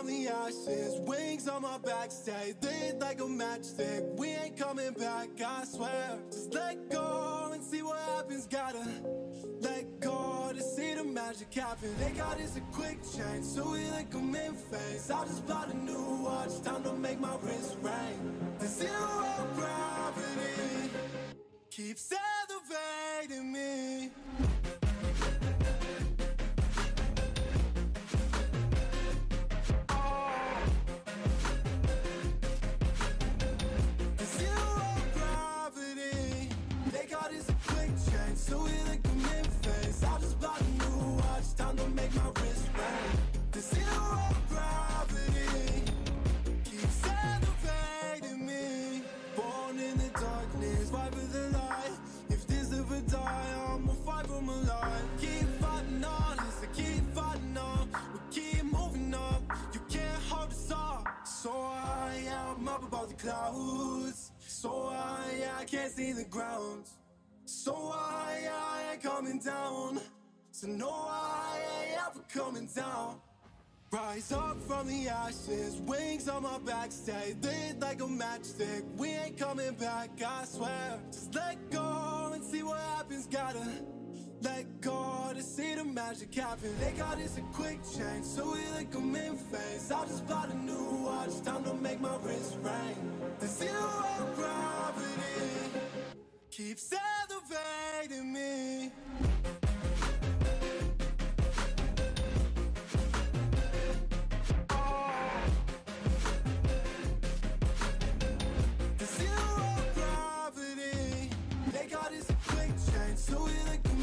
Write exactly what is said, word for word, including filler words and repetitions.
from the ashes, wings on my back, stay lit like a matchstick. We ain't coming back, I swear. Just let go and see what happens. Gotta let go to see the magic happen. They got us a quick change, so we like them in phase. I just bought a new watch, time to make my wrist ring. The zero gravity keeps elevating me. So we like them in phase. I just bought a new watch, time to make my wrist ring. The zero gravity keeps elevating me. Born in the darkness, fight for the light. If this ever die, I'ma fight for my life. Keep fighting on, yes, I keep fighting on. We keep moving up, you can't hold us up. So high, yeah, I'm up above the clouds. So high, yeah, I can't see the ground. So I, I ain't coming down. So no, I ain't ever coming down. Rise up from the ashes, wings on my back, stay lit like a matchstick. We ain't coming back, I swear. Just let go and see what happens. Gotta let go to see the magic happen. They got us a quick change, so we like them in phase. I just bought a new watch, time to make my wrist ring. The zero gravity keeps elevating me. The zero gravity, they got us a quick change, so we like